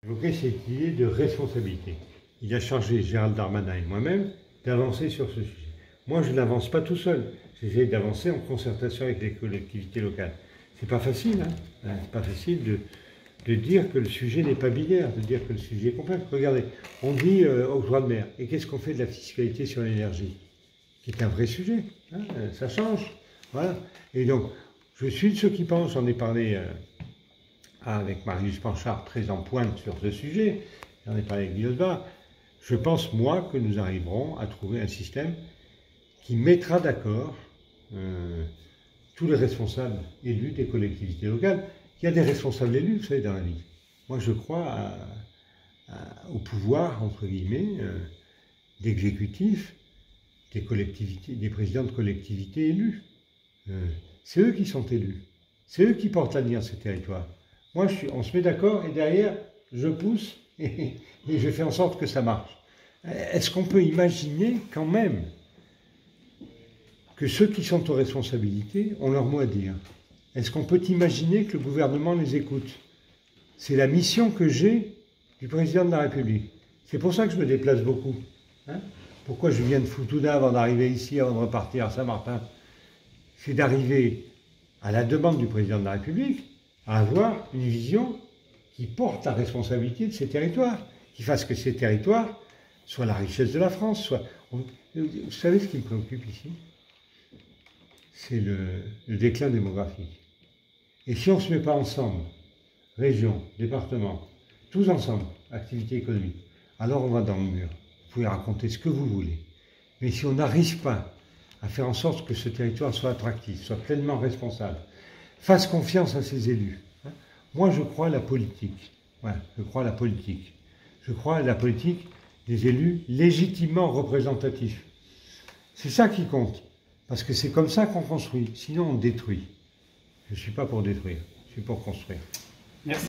Évoquer cette idée de responsabilité. Il a chargé Gérald Darmanin et moi-même d'avancer sur ce sujet. Moi, je n'avance pas tout seul. J'essaie d'avancer en concertation avec les collectivités locales. C'est pas facile, hein. C'est pas facile de dire que le sujet n'est pas binaire, de dire que le sujet est complexe. Regardez, on dit octroi de mer. Et qu'est-ce qu'on fait de la fiscalité sur l'énergie? Qui est un vrai sujet. Hein, ça change. Voilà. Et donc, je suis de ceux qui pensent, j'en ai parlé avec Marius Panchard, très en pointe sur ce sujet, j'en ai parlé avec Guillaume Bar, je pense, moi, que nous arriverons à trouver un système qui mettra d'accord tous les responsables élus des collectivités locales. Il y a des responsables élus, vous savez, dans la vie. Moi, je crois au pouvoir, entre guillemets, d'exécutif des collectivités, des présidents de collectivités élus. C'est eux qui sont élus. C'est eux qui portent l'avenir de ce territoire. Moi, on se met d'accord et derrière, je pousse et je fais en sorte que ça marche. Est-ce qu'on peut imaginer quand même que ceux qui sont aux responsabilités ont leur mot à dire? Est-ce qu'on peut imaginer que le gouvernement les écoute? C'est la mission que j'ai du président de la République. C'est pour ça que je me déplace beaucoup. Hein? Pourquoi je viens de Futuna avant d'arriver ici, avant de repartir à Saint-Martin? C'est d'arriver à la demande du président de la République à avoir une vision qui porte la responsabilité de ces territoires, qui fasse que ces territoires soient la richesse de la France. Vous savez ce qui me préoccupe ici? C'est le déclin démographique. Et si on ne se met pas ensemble, région, département, tous ensemble, activité économique, alors on va dans le mur. Vous pouvez raconter ce que vous voulez. Mais si on n'arrive pas à faire en sorte que ce territoire soit attractif, soit pleinement responsable, fasse confiance à ses élus. Moi, je crois à la politique. Ouais, je crois à la politique. Je crois à la politique des élus légitimement représentatifs. C'est ça qui compte. Parce que c'est comme ça qu'on construit. Sinon, on détruit. Je ne suis pas pour détruire. Je suis pour construire. Merci.